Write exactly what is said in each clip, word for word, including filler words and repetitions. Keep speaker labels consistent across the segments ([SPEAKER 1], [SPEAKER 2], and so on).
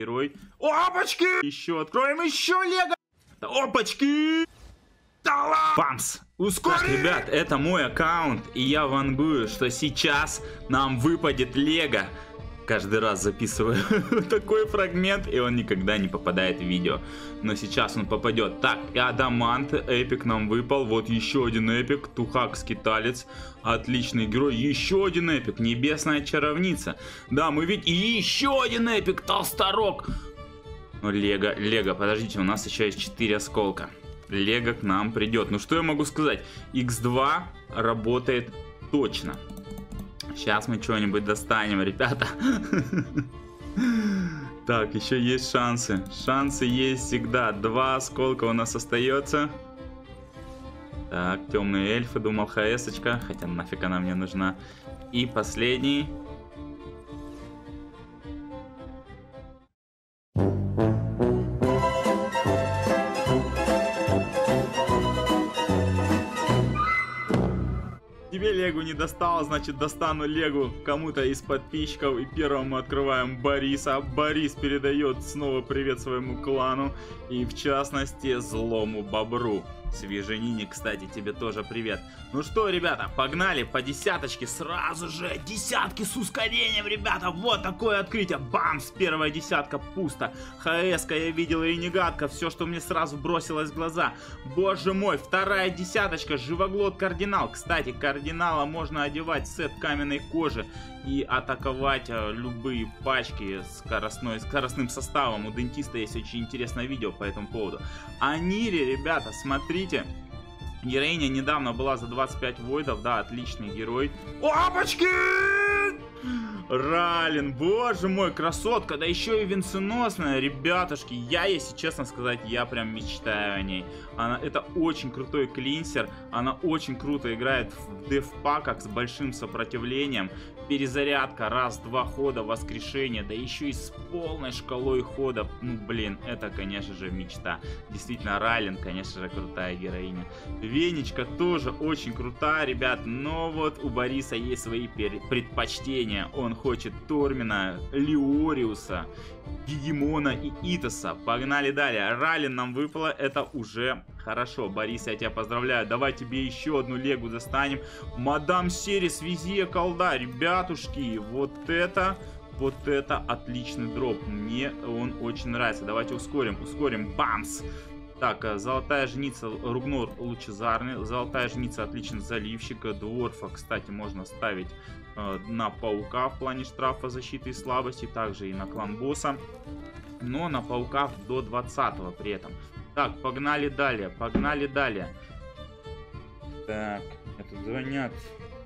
[SPEAKER 1] Герой. Опачки! Еще откроем, еще лего! Опачки! Памс! Ускорь! Так, ребят, это мой аккаунт, и я вангую, что сейчас нам выпадет лего. Каждый раз записываю такой фрагмент, и он никогда не попадает в видео. Но сейчас он попадет. Так, Адамант, эпик нам выпал. Вот еще один эпик. Тухак Скиталец. Отличный герой. Еще один эпик. Небесная чаровница. Да, мы видим. И еще один эпик. Толсторог. Ну, лего, лего. Подождите, у нас еще есть четыре осколка. Лего к нам придет. Ну, что я могу сказать? икс два работает точно. Сейчас мы что-нибудь достанем, ребята. Так, еще есть шансы. Шансы есть всегда. Два осколка у нас остается. Так, темные эльфы, думал, ХС-очка. Хотя нафиг она мне нужна. И последний. Тебе легу не достал, значит достану легу кому-то из подписчиков. И первым мы открываем Бориса. Борис передает снова привет своему клану. И в частности злому бобру. Свеженине, кстати, тебе тоже привет. Ну что, ребята, погнали по десяточке. Сразу же десятки с ускорением, ребята. Вот такое открытие. Бамс, первая десятка пусто. ХС-ка я видел, ренегатка. Все, что мне сразу бросилось в глаза. Боже мой, вторая десяточка. Живоглот кардинал. Кстати, кардинала можно одевать в сет каменной кожи и атаковать э, любые пачки скоростной, скоростным составом. У дентиста есть очень интересное видео по этому поводу. Анири, ребята, смотрите. Героиня недавно была за двадцать пять войдов. Да, отличный герой. Опачки! Ралин, боже мой, красотка. Да еще и венценосная, ребятушки. Я, если честно сказать, я прям мечтаю о ней. Она, это очень крутой клинсер. Она очень круто играет в деф-паках с большим сопротивлением. Перезарядка, раз-два хода, воскрешение. Да еще и с полной шкалой хода. Ну, блин, это, конечно же, мечта. Действительно, Ралин, конечно же, крутая героиня. Венечка тоже очень крутая, ребят. Но вот у Бориса есть свои предпочтения. Он хочет Тормина, Леориуса, Гегемона и Итоса. Погнали далее. Ралин нам выпало, это уже хорошо. Борис, я тебя поздравляю. Давай тебе еще одну легу достанем. Мадам Серис, везде колда. Ребятушки, вот это... Вот это отличный дроп. Мне он очень нравится. Давайте ускорим, ускорим. Бамс! Так, золотая женица, Ругнор лучезарный. Золотая женица, отличный заливщик. Дворфа, кстати, можно ставить э, на паука в плане штрафа, защиты и слабости. Также и на клан босса. Но на паука до двадцатого при этом. Так, погнали далее, погнали далее. Так, это звонят.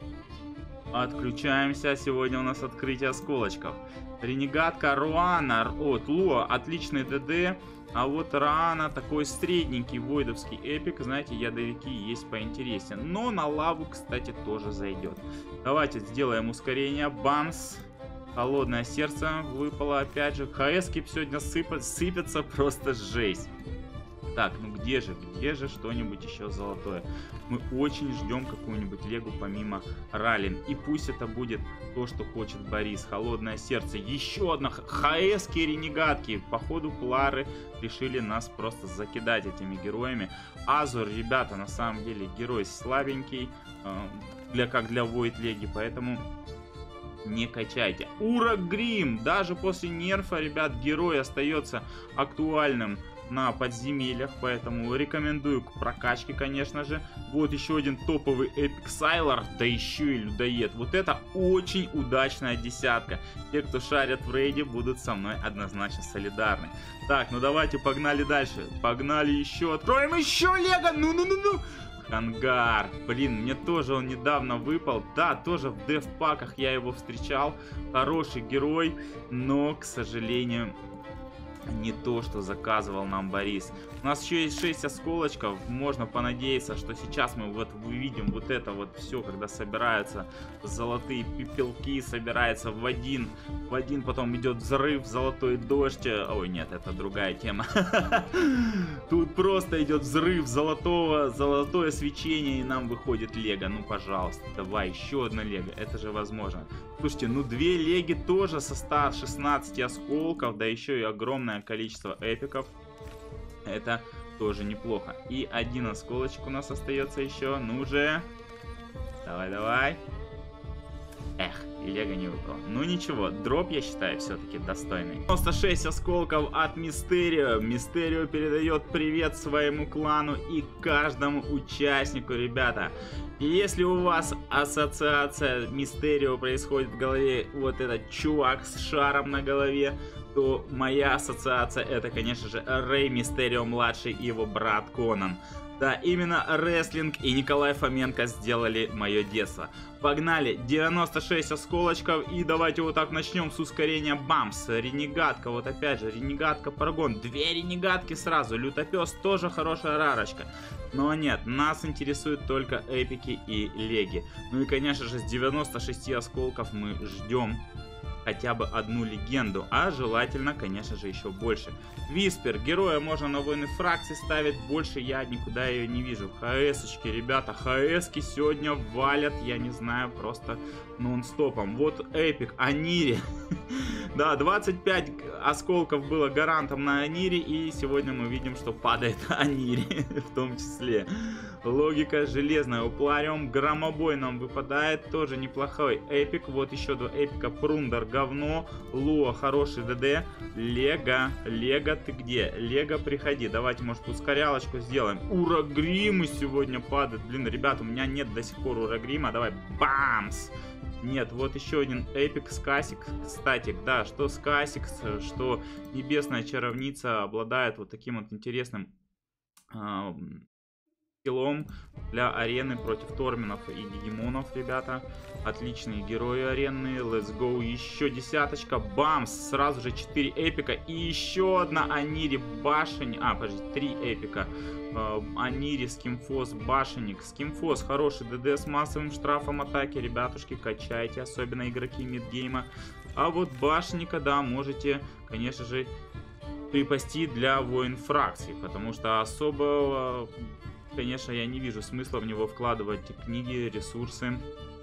[SPEAKER 1] Отключаемся. Сегодня у нас открытие осколочков. Ренегатка Руана. От Луа, отличный ДД. А вот Рана такой средненький войдовский эпик. Знаете, ядовики есть поинтереснее. Но на лаву, кстати, тоже зайдет. Давайте сделаем ускорение. Бамс. Холодное сердце выпало опять же. ХС-ки сегодня сыпят, сыпятся просто жесть. Так, ну где же, где же что-нибудь еще золотое? Мы очень ждем какую-нибудь легу помимо Ралин. И пусть это будет то, что хочет Борис. Холодное сердце. Еще одна ХС-ки ренегатки. Походу Плары решили нас просто закидать этими героями. Азур, ребята, на самом деле герой слабенький. Для, как для Void леги, поэтому... не качайте. Урок Грим. Даже после нерфа, ребят, герой остается актуальным на подземельях, поэтому рекомендую к прокачке, конечно же. Вот еще один топовый эпик Сайлар, да еще и людоед. Вот это очень удачная десятка. Те, кто шарят в рейде, будут со мной однозначно солидарны. Так, ну давайте погнали дальше. Погнали еще. Откроем еще лего. Ну-ну-ну-ну. Хангар. Блин, мне тоже он недавно выпал. Да, тоже в деф-паках я его встречал. Хороший герой, но, к сожалению... Не то, что заказывал нам Борис. У нас еще есть шесть осколочков. Можно понадеяться, что сейчас мы вот увидим вот это вот все, когда собираются золотые пепелки, собирается в один. В один потом идет взрыв, золотой дождь. Ой, нет, это другая тема. Тут просто идет взрыв золотого, золотое свечение, и нам выходит лего. Ну, пожалуйста, давай еще одна лего. Это же возможно. Слушайте, ну две леги тоже со ста шестнадцати осколков, да еще и огромное количество эпиков. Это тоже неплохо. И один осколочек у нас остается еще. Ну же. Давай, давай. Эх, лего не выпало. Ну ничего, дроп, я считаю, все-таки достойный. девяносто шесть осколков от Мистерио. Мистерио передает привет своему клану и каждому участнику, ребята. И если у вас ассоциация Мистерио происходит в голове, вот этот чувак с шаром на голове, то моя ассоциация это, конечно же, Рэй Мистерио младший и его брат Конан. Да, именно рестлинг и Николай Фоменко сделали мое детство. Погнали, девяносто шесть осколочков, и давайте вот так начнем с ускорения. Бамс, ренегатка, вот опять же, ренегатка, парагон. Две ренегатки сразу, лютопес тоже хорошая рарочка. Но нет, нас интересуют только эпики и леги. Ну и конечно же, с девяноста шести осколков мы ждем хотя бы одну легенду, а желательно, конечно же, еще больше. Виспер, героя можно на войны фракции ставить, больше я никуда ее не вижу. ХСочки, ребята, ХСки сегодня валят, я не знаю, просто нон-стопом. Вот эпик, Анири. Да, двадцать пять осколков было гарантом на Анире, и сегодня мы видим, что падает Анири в том числе. Логика железная. Упларем, громобой нам выпадает, тоже неплохой эпик. Вот еще два эпика. Прундер, говно. Луа, хороший ДД. Лего, Лего, ты где? Лего, приходи. Давайте, может, ускорялочку сделаем. Урагримы сегодня падает. Блин, ребят, у меня нет до сих пор урагрима. Давай, бамс. Нет, вот еще один эпик Скасик. Кстати, да, что Скасик, что Небесная Чаровница обладает вот таким вот интересным э, скиллом для арены против Торминов и Гегемонов, ребята. Отличные герои аренные. Let's go. Еще десяточка. Бамс. Сразу же четыре эпика. И еще одна Анири башень. А, подожди, три эпика. Э, Анири, Скимфос, башенник. Скимфос, хороший ДД с массовым штрафом атаки. Ребятушки, качайте. Особенно игроки мидгейма. А вот башенника, да, можете, конечно же, припасти для воин фракций. Потому что особо, конечно, я не вижу смысла в него вкладывать книги, ресурсы.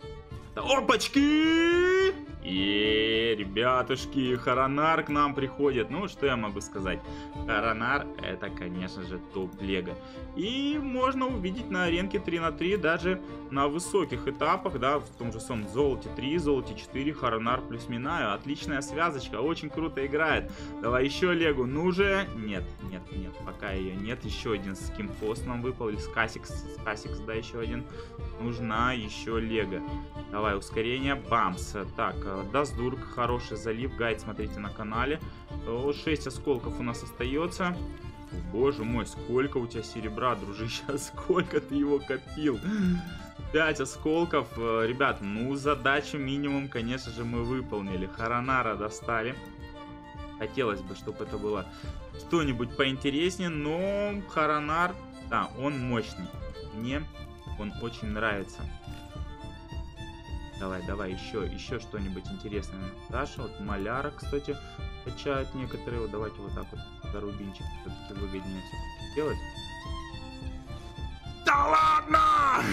[SPEAKER 1] Опачки! И, ребятушки, Харонар к нам приходит. Ну, что я могу сказать? Харонар — это, конечно же, топ-лего. И можно увидеть на аренке три на три даже на высоких этапах, да, в том же самом золоте три, золоте четыре, Харонар плюс Минаю. Отличная связочка, очень круто играет. Давай еще легу. Ну же. Нет, нет, нет, пока ее нет. Еще один Скимфос нам выпал, или Скасикс, Скасикс, да, еще один. Нужна еще лего. Давай, ускорение, бамс. Так, Даздург, хороший залив, гайд смотрите на канале. шесть осколков у нас остается. Боже мой, сколько у тебя серебра, дружище, сколько ты его копил. пять осколков. Ребят, ну задачу минимум, конечно же, мы выполнили. Харонара достали. Хотелось бы, чтобы это было что-нибудь поинтереснее, но Харонар, да, он мощный. Мне он очень нравится. Давай, давай, еще, еще что-нибудь интересное. Даша, вот маляра, кстати, качают некоторые. Вот давайте вот так вот за рубинчик все-таки выгоднее все делать. Да ладно!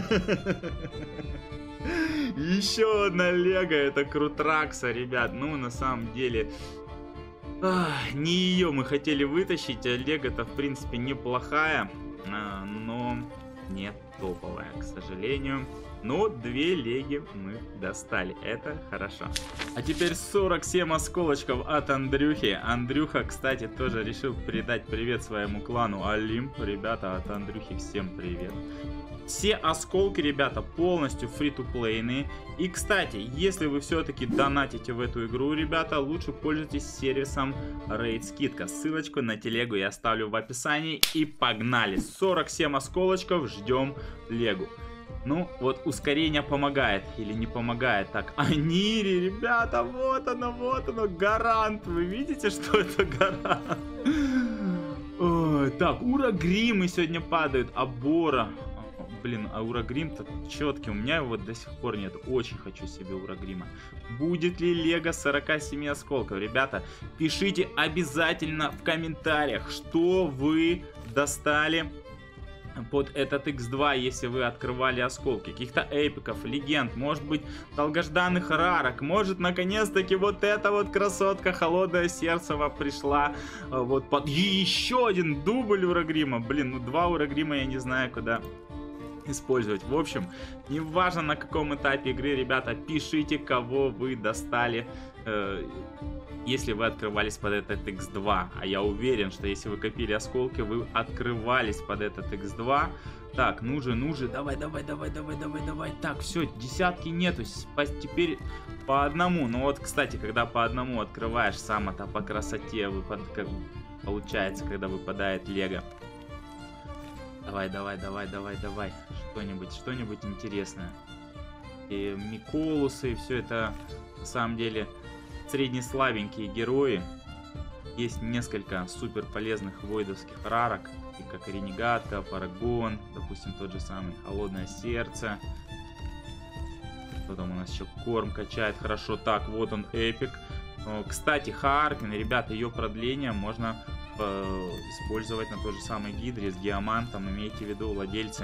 [SPEAKER 1] Еще одна лего, это Крутракса, ребят. Ну, на самом деле, ах, не ее мы хотели вытащить. А лего-то, в принципе, неплохая, но не топовая, к сожалению. Но две леги мы достали. Это хорошо. А теперь сорок семь осколочков от Андрюхи. Андрюха, кстати, тоже решил передать привет своему клану Олимп. Ребята, от Андрюхи всем привет. Все осколки, ребята, полностью фри-то-плейные. И, кстати, если вы все-таки донатите в эту игру, ребята, лучше пользуйтесь сервисом Raid Скидка. Ссылочку на телегу я оставлю в описании. И погнали. сорок семь осколочков, ждем легу. Ну, вот ускорение помогает или не помогает. Так, Анири, ребята, вот оно, вот оно, гарант. Вы видите, что это гарант? Ой, так, Урагримы сегодня падают, Абора. Блин, а Урагрим-то четкий, у меня его до сих пор нет. Очень хочу себе Урагрима. Будет ли Лего сорока семи осколков? Ребята, пишите обязательно в комментариях, что вы достали под этот икс два, если вы открывали осколки. Каких-то эпиков, легенд, может быть, долгожданных рарок. Может, наконец-таки, вот эта вот красотка Холодное Сердце пришла. Вот под... И еще один дубль Урагрима. Блин, ну два Урагрима я не знаю, куда использовать. В общем, неважно на каком этапе игры, ребята, пишите, кого вы достали, э, если вы открывались под этот икс два. А я уверен, что если вы копили осколки, вы открывались под этот икс два. Так, ну же, ну же, давай, давай, давай, давай, давай, давай. Так, все, десятки нету, теперь по одному. Ну вот, кстати, когда по одному открываешь, сам-то по красоте выпад... получается, когда выпадает Лего. Давай, давай, давай, давай, давай. Что-нибудь, что-нибудь интересное. И Миколусы, все это на самом деле среднеслабенькие герои. Есть несколько супер полезных войдовских рарок, и как Ренегатка, Парагон, допустим, тот же самый Холодное Сердце. Что там у нас еще? Корм качает хорошо. Так, вот он, эпик. Кстати, Хааркин, ребята, ее продление можно использовать на той же самой Гидре с Диамантом. Имейте в виду, владельцы.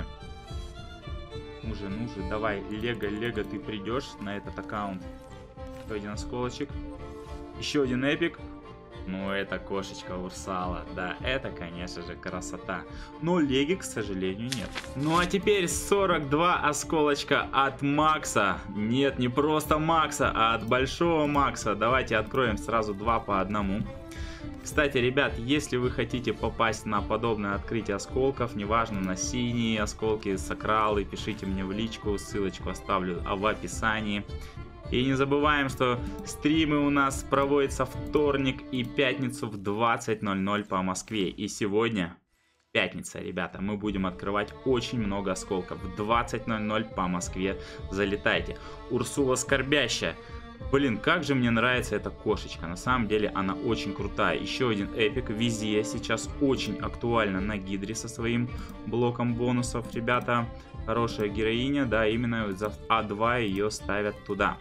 [SPEAKER 1] Ну же, ну же, давай, Лего, Лего, ты придешь на этот аккаунт. Еще один осколочек. Еще один эпик. Ну, это кошечка Урсала. Да, это, конечно же, красота. Но Леги, к сожалению, нет. Ну, а теперь сорок два осколочка от Макса. Нет, не просто Макса, а от Большого Макса. Давайте откроем сразу два по одному. Кстати, ребят, если вы хотите попасть на подобное открытие осколков, неважно, на синие осколки, сакралы, пишите мне в личку, ссылочку оставлю в описании. И не забываем, что стримы у нас проводятся вторник и пятницу в двадцать ноль ноль по Москве. И сегодня пятница, ребята, мы будем открывать очень много осколков. В двадцать ноль ноль по Москве залетайте. Урсула Скорбящая. Блин, как же мне нравится эта кошечка. На самом деле она очень крутая. Еще один эпик. Визия сейчас очень актуально на Гидре со своим блоком бонусов. Ребята, хорошая героиня. Да, именно за а два ее ставят туда.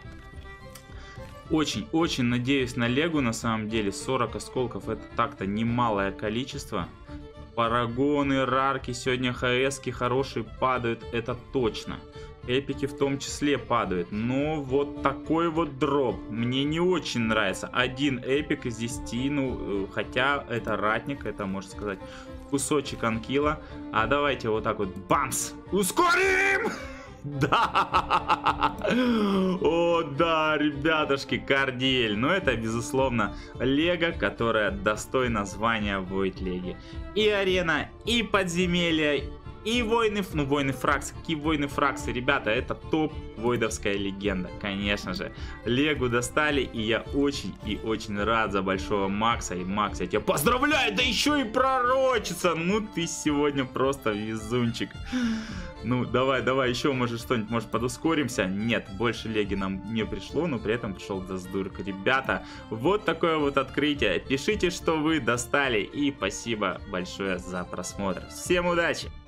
[SPEAKER 1] Очень-очень надеюсь на Легу, на самом деле. сорок осколков это так-то немалое количество. Парагоны, рарки, сегодня ХСки хорошие падают, это точно. Эпики в том числе падают. Но вот такой вот дроп мне не очень нравится. Один эпик из десяти, ну, хотя это ратник, это, можно сказать, кусочек анкила. А давайте вот так вот, бамс, ускорим! Да! О, да, ребятушки, Кардиэль. Но это, безусловно, Лего, которая достойна звания Void Леги. И арена, и подземелья, и войны, ну, войны фракций. Какие войны фракций, ребята, это топ войдовская легенда, конечно же. Легу достали, и я очень и очень рад за Большого Макса. И Макс, я тебя поздравляю, да еще и пророчица. Ну, ты сегодня просто везунчик. Ну, давай, давай, еще, может, что-нибудь, может, подускоримся? Нет, больше Леги нам не пришло, но при этом пришел Даздурк. Ребята, вот такое вот открытие. Пишите, что вы достали, и спасибо большое за просмотр. Всем удачи!